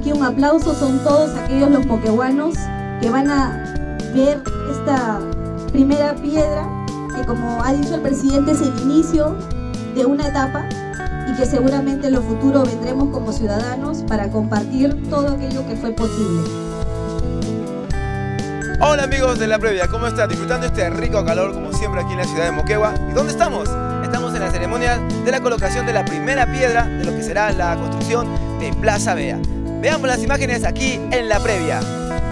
aquí un aplauso, son todos aquellos los moquegüanos que van a ver esta primera piedra, que como ha dicho el presidente es el inicio de una etapa y que seguramente en lo futuro vendremos como ciudadanos para compartir todo aquello que fue posible. Hola amigos de La Previa, ¿cómo están? Disfrutando este rico calor como siempre aquí en la ciudad de Moquegua. ¿Y dónde estamos? Estamos en la ceremonia de la colocación de la primera piedra de lo que será la construcción de Plaza Vea. Veamos las imágenes aquí en La Previa.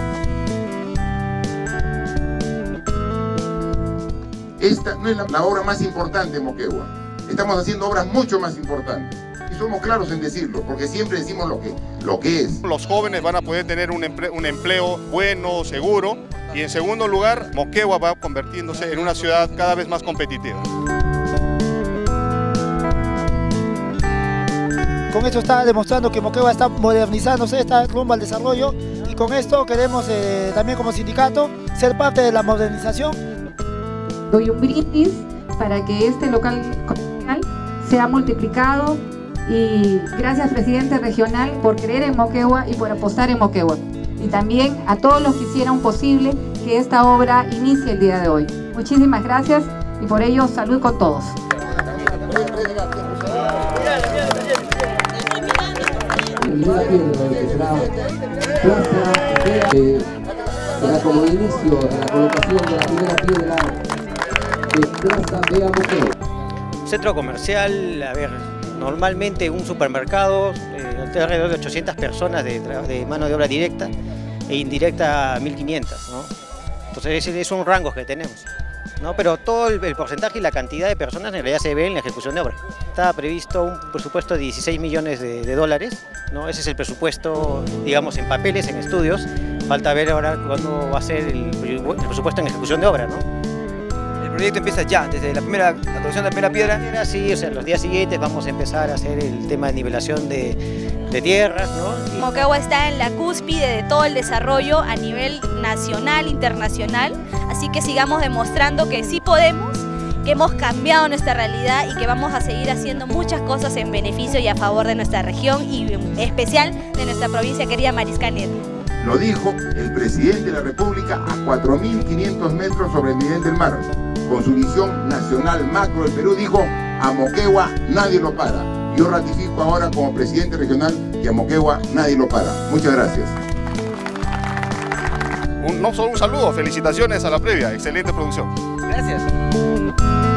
Esta no es la obra más importante de Moquegua. Estamos haciendo obras mucho más importantes. Y somos claros en decirlo, porque siempre decimos lo que es. Los jóvenes van a poder tener un empleo bueno, seguro. Y en segundo lugar, Moquegua va convirtiéndose en una ciudad cada vez más competitiva. Con esto está demostrando que Moquegua está modernizándose, está rumbo al desarrollo. Y con esto queremos también como sindicato ser parte de la modernización. Doy un brindis para que este local comercial sea multiplicado y gracias presidente regional por creer en Moquegua y por apostar en Moquegua. Y también a todos los que hicieron posible que esta obra inicie el día de hoy. Muchísimas gracias y por ello salud con todos. Era como el inicio de la colocación de la primera piedra de Plaza Vea Moquegua. Centro comercial, a ver, normalmente un supermercado, alrededor de 800 personas de mano de obra directa e indirecta 1500, ¿no? Entonces esos son rangos que tenemos, ¿no? Pero todo el porcentaje y la cantidad de personas en realidad se ve en la ejecución de obra. Está previsto un presupuesto de 16 millones de dólares, ¿no? Ese es el presupuesto, digamos, en papeles, en estudios. Falta ver ahora cuándo va a ser el presupuesto en ejecución de obra, ¿no? El proyecto empieza ya, desde la colocación de la primera piedra. Sí, o sea, en los días siguientes vamos a empezar a hacer el tema de nivelación de tierras, ¿no? Moquegua está en la cúspide de todo el desarrollo a nivel nacional, internacional, así que sigamos demostrando que sí podemos, que hemos cambiado nuestra realidad y que vamos a seguir haciendo muchas cosas en beneficio y a favor de nuestra región y en especial de nuestra provincia querida Mariscal Nieto. Lo dijo el presidente de la República a 4.500 metros sobre el nivel del mar. Con su visión nacional macro del Perú dijo, a Moquegua nadie lo para. Yo ratifico ahora como presidente regional que a Moquegua nadie lo para. Muchas gracias. No solo un saludo, felicitaciones a La Previa, excelente producción. Gracias.